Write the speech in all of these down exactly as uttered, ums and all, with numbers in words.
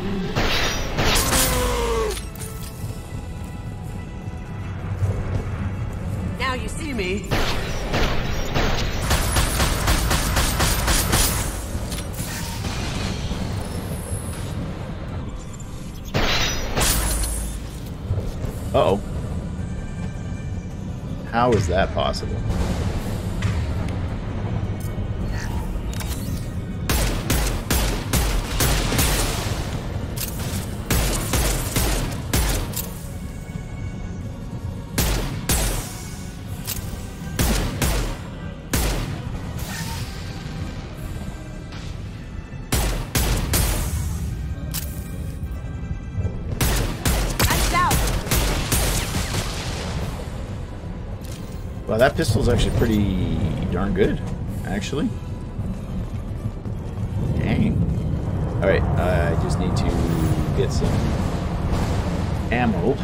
Now you see me. Uh-oh. How is that possible? Well, that pistol's actually pretty darn good, actually. Dang. Alright, uh, I just need to get some ammo.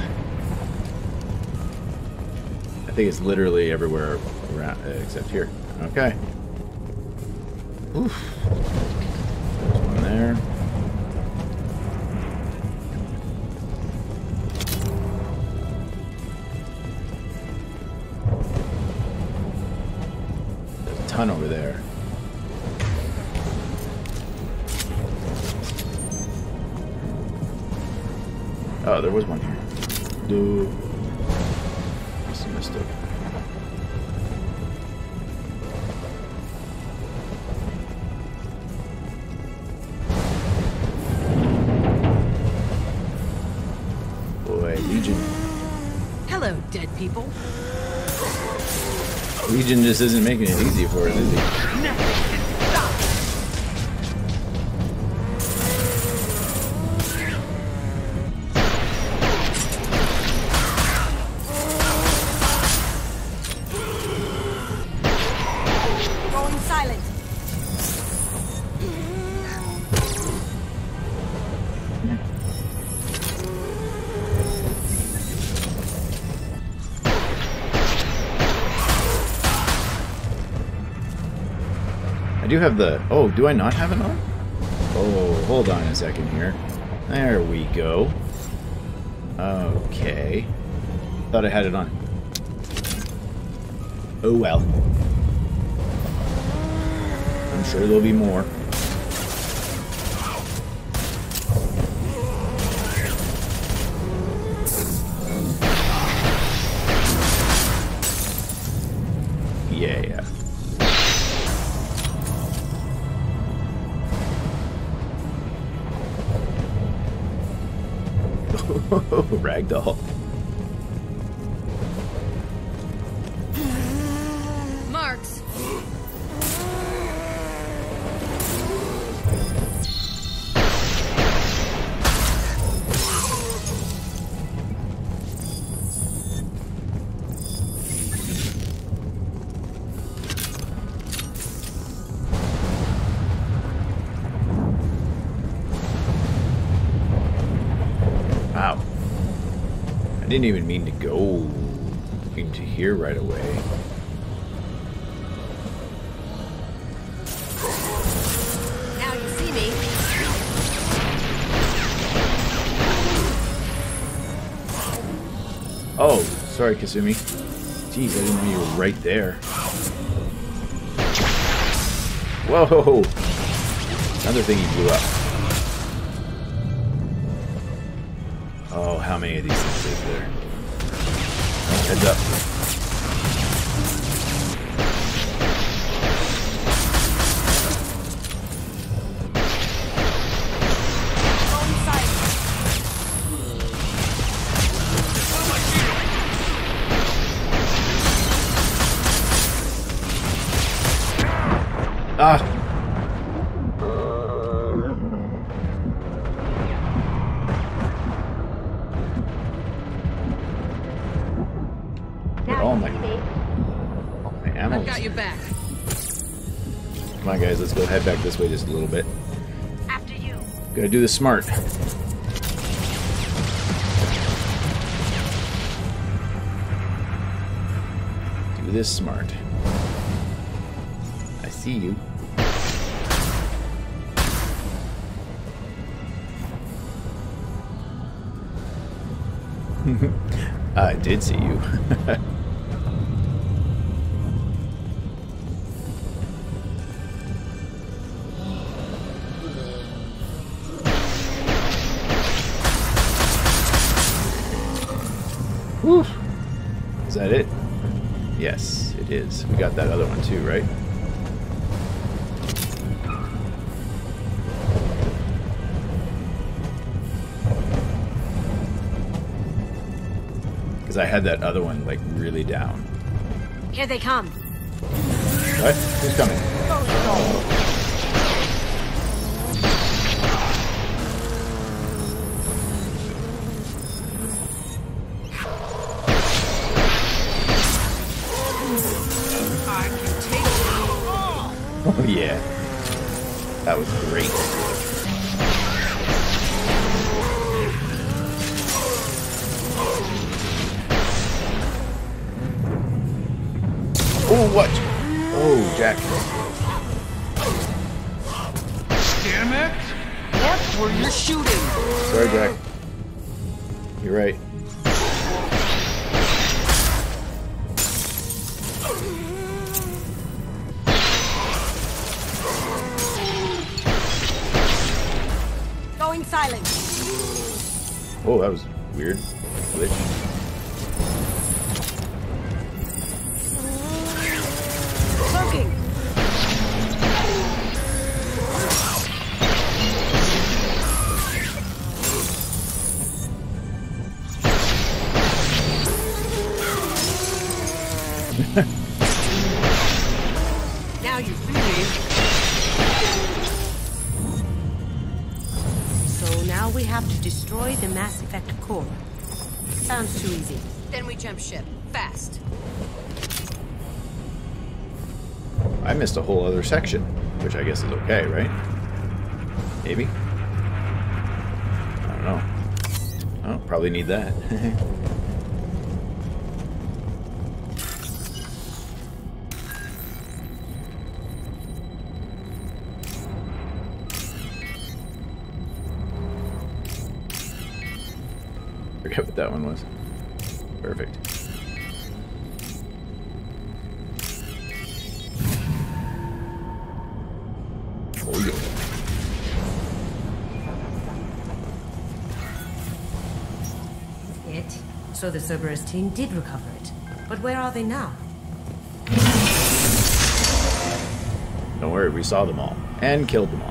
I think it's literally everywhere around, uh, except here. Okay. Oof. There's one there. Ton over there. Oh, there was one here. Dude. Must have missed it. Boy, Legion. Hello, dead people. Legion just isn't making it easy for us, is he? Going silent. I do have the... Oh, do I not have it on? Oh, hold on a second here. There we go. Okay. Thought I had it on. Oh well. I'm sure there'll be more. Yeah. Ragdoll. Marks. Wow. I didn't even mean to go into here right away. Now you see me. Oh, sorry, Kasumi. Jeez, I didn't know you were right there. Whoa! Another thing he blew up. Oh, how many of these things is there? Heads up. Ah! All my, all my ammo. I've got you back. Come on, guys, let's go head back this way just a little bit. After you. Gotta do this smart. Do this smart. I see you. I did see you. Whew. Is that it? Yes, it is. We got that other one too, right? Because I had that other one like really down. Here they come. What? Who's coming? I can take them all. Oh yeah. That was great. Oh, what? Oh, Jack. Damn it! That's where you're shooting! Sorry, Jack. You're right. Going silent. Oh, that was weird. Glitch. Cloaking. Now you see me. So now we have to destroy the Mass Effect core. Sounds too easy. Then we jump ship. Fast. I missed a whole other section, which I guess is okay, right? Maybe? I don't know. Oh, probably need that. Forget what that one was. Perfect. Oh, yeah. It. So the Cerberus team did recover it. But where are they now? Don't worry, we saw them all. And killed them all.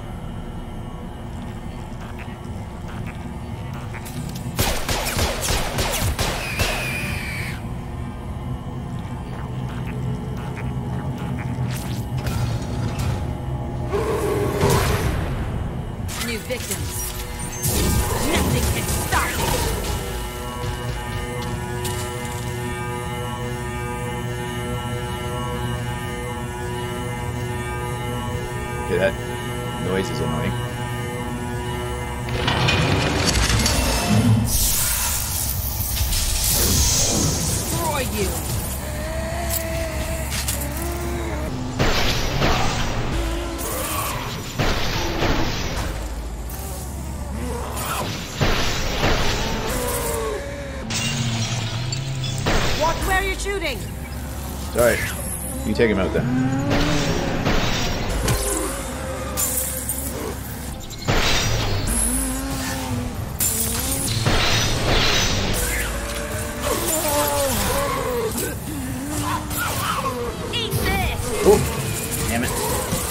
New victims. Nothing can stop me. Okay, that noise is annoying. Destroy you. Watch where you're shooting. It's alright. You take him out then. Eat this. Oh, damn it.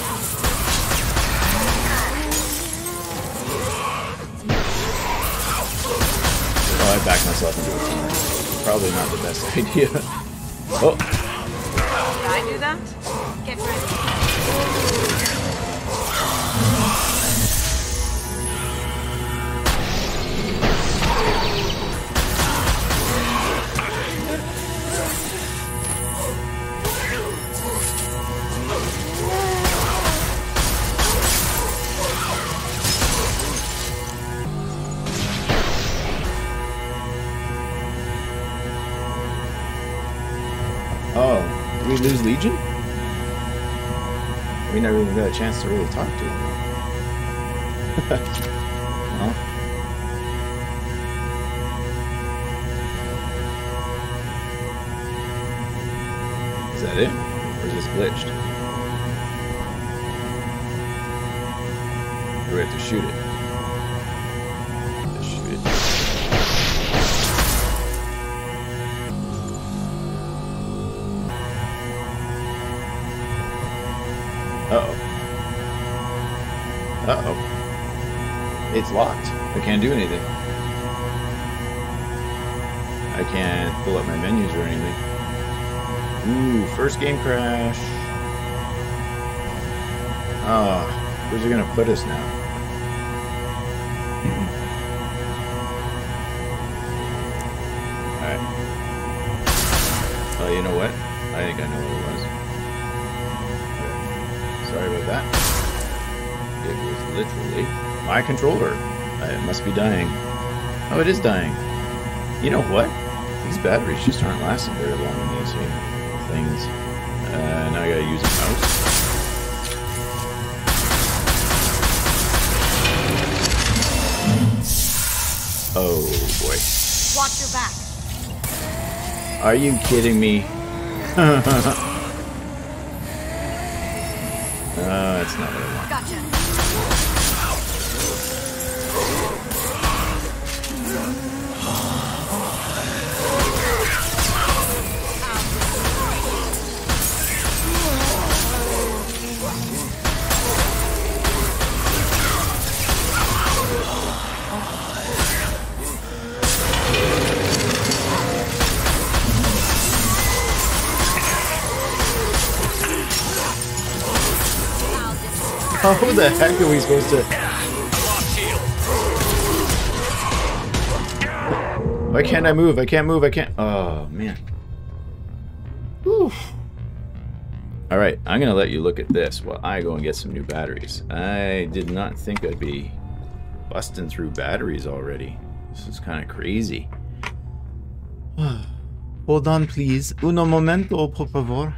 Oh, I backed myself into a corner. Probably not the best idea. Oh, Did I do that? Get ready. oh, did we lose Legion? We never even got a chance to really talk to him. Well, that it? Or is this glitched? Or do we have to shoot it? Let's shoot it. Uh-oh. Uh-oh. It's locked. I can't do anything. I can't pull up my menus or anything. Ooh, first game crash. Ah, oh, where's it gonna put us now? Alright. Oh, you know what? I think I know what it was. Sorry about that. It was literally my controller. It must be dying. Oh, it is dying. You know what? These batteries just aren't lasting very long in these here things. Uh, now I gotta use a mouse. Oh boy. Watch your back. Are you kidding me? Oh, that's not what I want. Gotcha. How the heck are we supposed to... Why can't I move? I can't move. I can't... Oh, man. Whew. Alright, I'm going to let you look at this while I go and get some new batteries. I did not think I'd be busting through batteries already. This is kind of crazy. Hold on, please. Uno momento, por favor.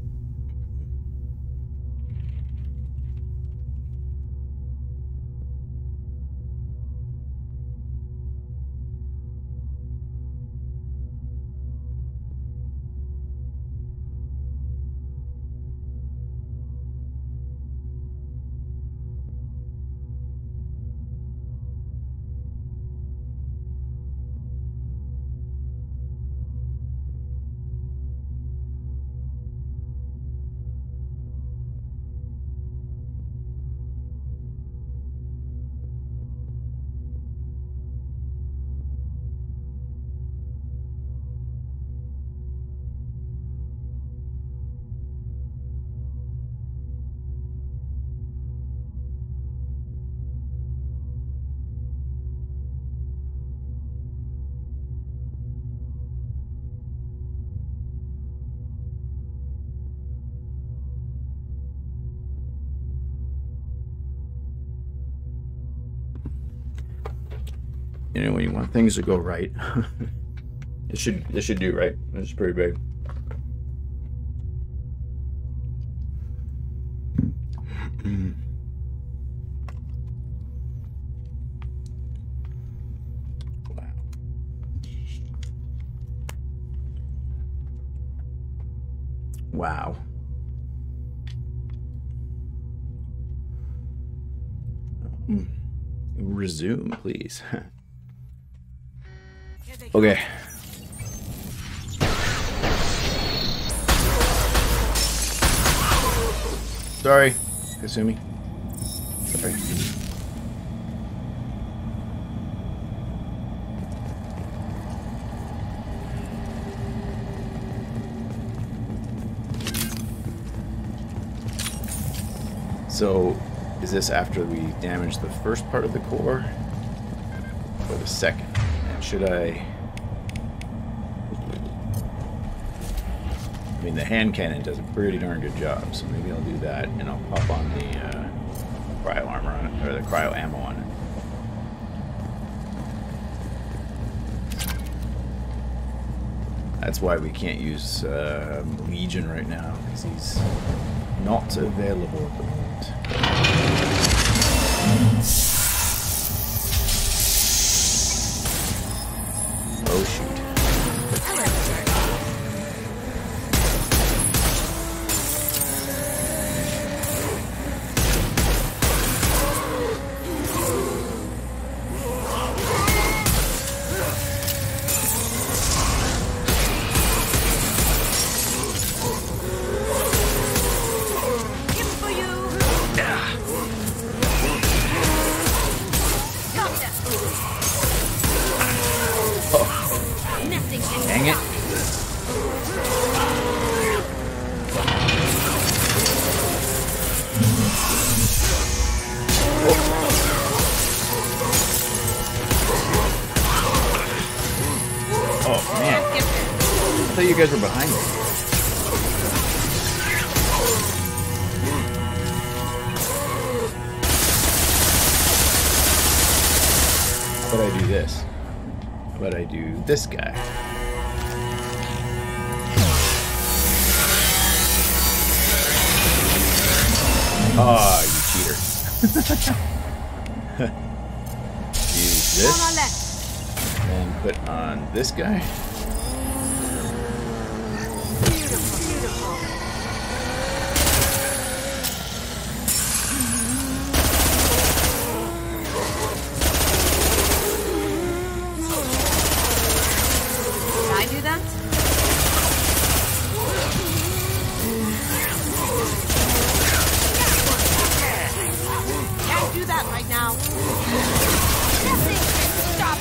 You know, when you want things to go right, it should it should do right. It's pretty big. Wow. Wow. Resume, please. Okay. Sorry, Kasumi. Sorry. So, is this after we damage the first part of the core? Or the second? And should I... I mean, the hand cannon does a pretty darn good job, so maybe I'll do that, and I'll pop on the uh, cryo armor on it, or the cryo ammo on it. That's why we can't use uh, Legion right now, because he's not available at the moment. Oh shoot. thought you guys were behind me. How about I do this? How about I do this guy? Oh, you cheater. Use this. And put on this guy. Beautiful, beautiful. Can I do that? Can't do that right now. Nothing can stop me.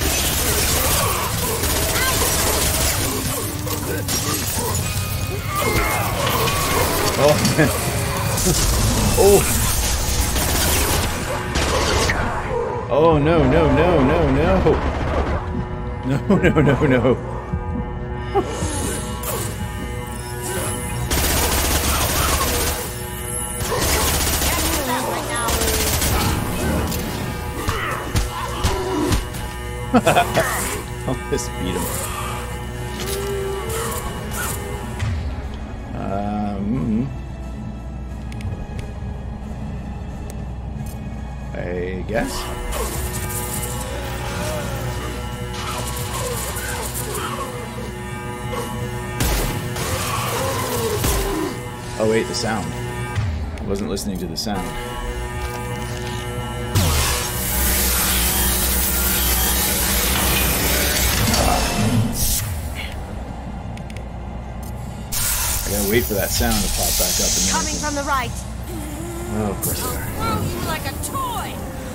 Oh, man. Oh. Oh, no, no, no, no, no. No, no, no, no. Almost beat him. Um, I guess. Oh wait, the sound. I wasn't listening to the sound. I gotta wait for that sound to pop back up. And Coming from the right. Oh, of course they are. Throw you like a toy.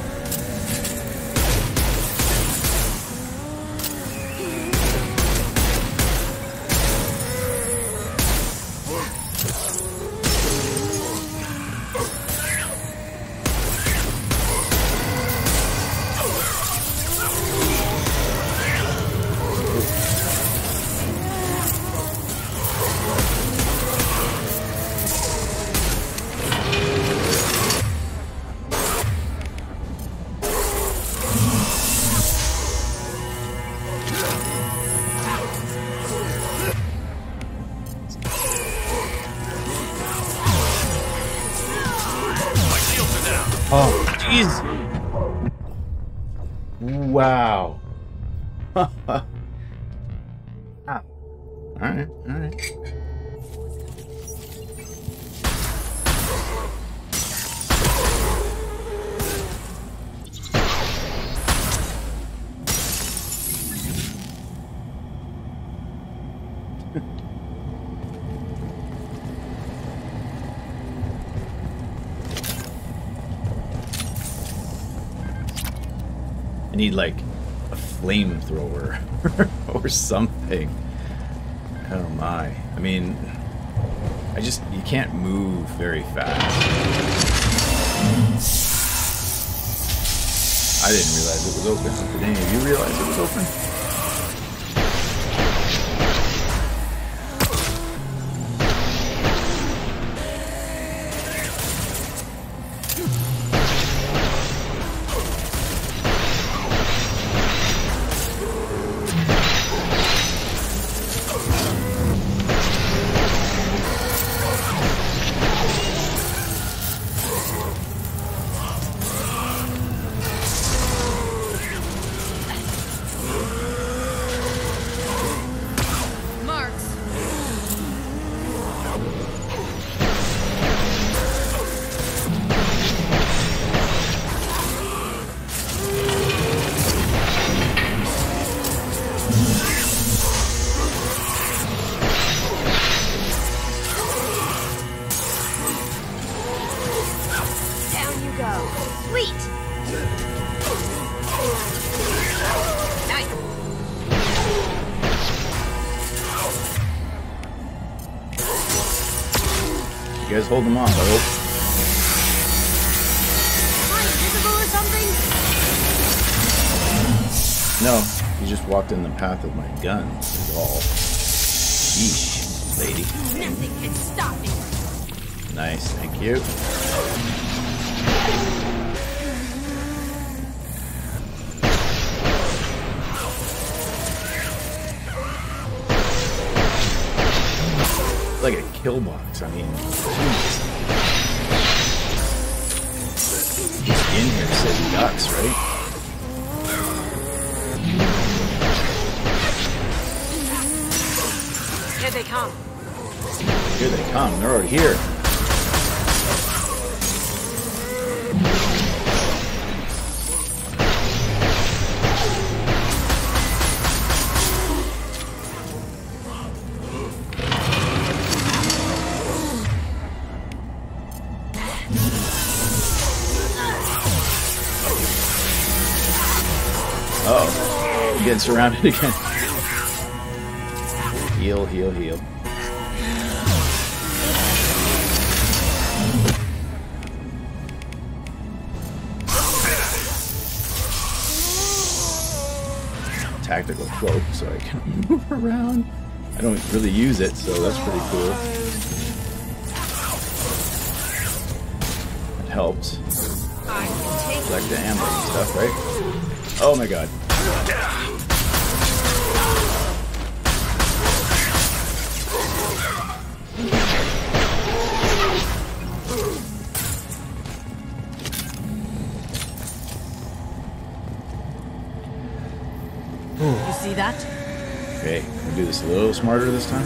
Oh, jeez. Wow. Ah. All right, all right. I need like a flamethrower or something. Oh my. I mean, I just, you can't move very fast. I didn't realize it was open. Did any of you realize it was open? You guys hold them off, I hope. Am I invisible or something? No, you just walked in the path of my gun, is all. Yeesh, lady. Nothing can stop me. Nice, thank you. Like a kill box, I mean. He's in here says ducks, right? Here they come. Here they come, they're already here. Uh-oh. Getting surrounded again. Heal, heal, heal. Tactical cloak, so I can move around. I don't really use it, so that's pretty cool. It helps. Collect the ammo and stuff, right? Oh my god. You see that? Okay, can we do this a little smarter this time?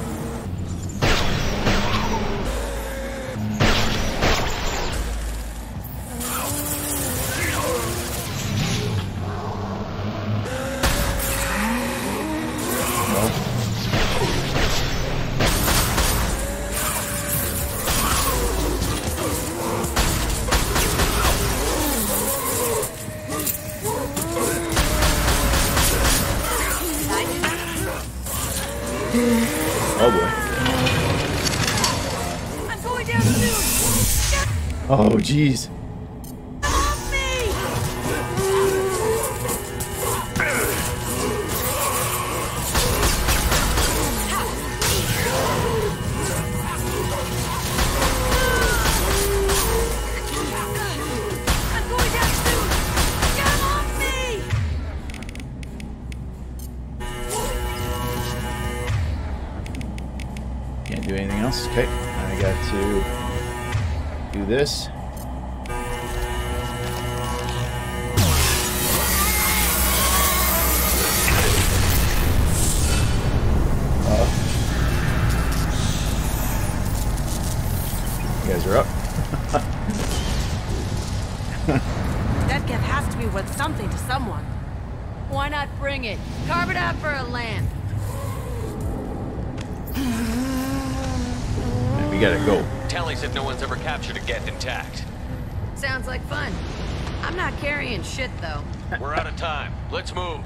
Oh boy. I'm going down soon. Oh jeez. Help me! I'm going down soon. Get off me! Can't do anything else. Okay, I got to do this. Uh, you guys are up. That gift has to be worth something to someone. Why not bring it? Carve it out for a lamp. And we gotta go. Tally said no one's ever captured a Geth intact. Sounds like fun. I'm not carrying shit, though. We're out of time. Let's move.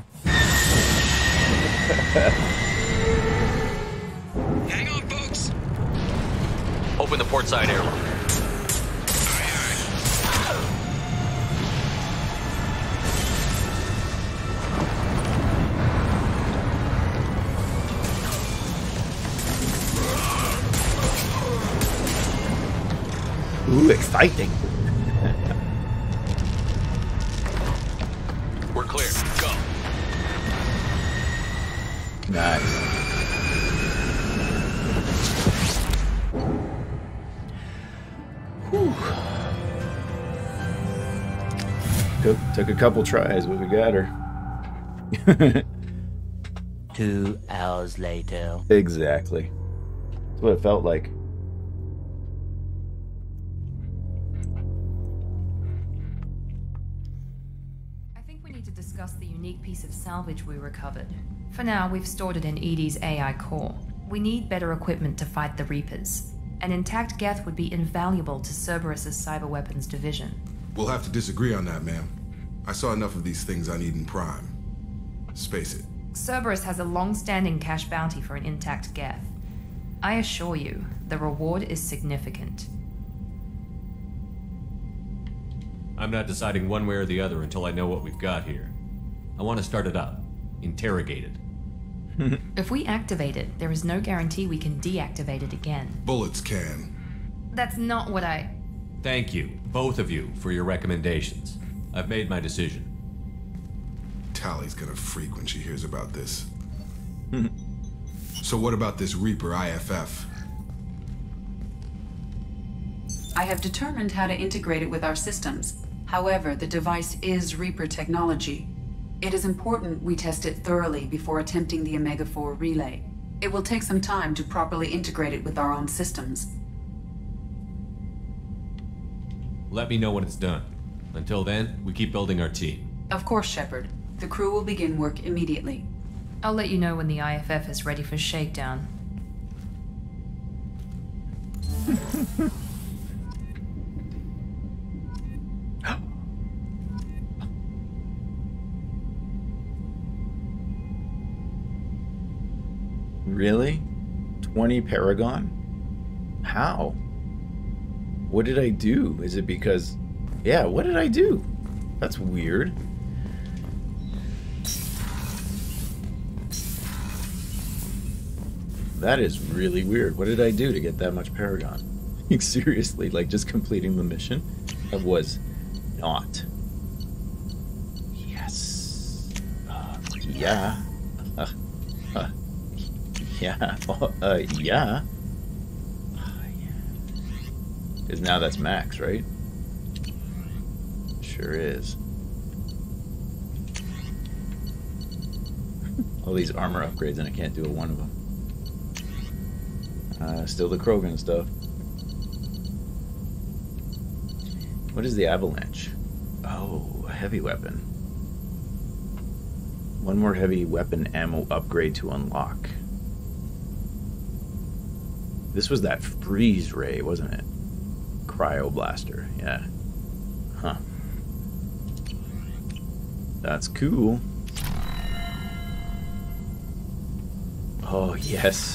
Hang on, folks. Open the port side airlock. Ooh, exciting. We're clear. Go. Nice. Whew. Took, took a couple tries, but we got her. Two hours later. Exactly. That's what it felt like. I think we need to discuss the unique piece of salvage we recovered. For now, we've stored it in Edie's A I core. We need better equipment to fight the Reapers. An intact Geth would be invaluable to Cerberus's cyber weapons division. We'll have to disagree on that, ma'am. I saw enough of these things on Eden Prime. Space it. Cerberus has a long-standing cash bounty for an intact Geth. I assure you, the reward is significant. I'm not deciding one way or the other until I know what we've got here. I want to start it up. Interrogate it. If we activate it, there is no guarantee we can deactivate it again. Bullets can. That's not what I... Thank you, both of you, for your recommendations. I've made my decision. Tally's gonna freak when she hears about this. So what about this Reaper I F F? I have determined how to integrate it with our systems. However, the device is Reaper technology. It is important we test it thoroughly before attempting the Omega four relay. It will take some time to properly integrate it with our own systems. Let me know when it's done. Until then, we keep building our team. Of course, Shepard. The crew will begin work immediately. I'll let you know when the I F F is ready for shakedown. Really? twenty Paragon? How? What did I do? Is it because... Yeah, what did I do? That's weird. That is really weird. What did I do to get that much Paragon? Seriously, like just completing the mission? I was not. Yes. Uh, yeah. Uh, uh, yeah. Uh, uh, yeah. Because now that's max, right? Sure is. All these armor upgrades and I can't do a one of them. Uh, still the Krogan stuff. What is the avalanche? Oh, a heavy weapon. One more heavy weapon ammo upgrade to unlock. This was that freeze ray, wasn't it? Cryo blaster, yeah. Huh. That's cool. Oh, yes.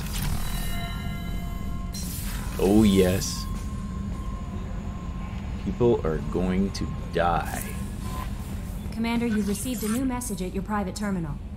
Oh, yes. People are going to die. Commander, you've received a new message at your private terminal.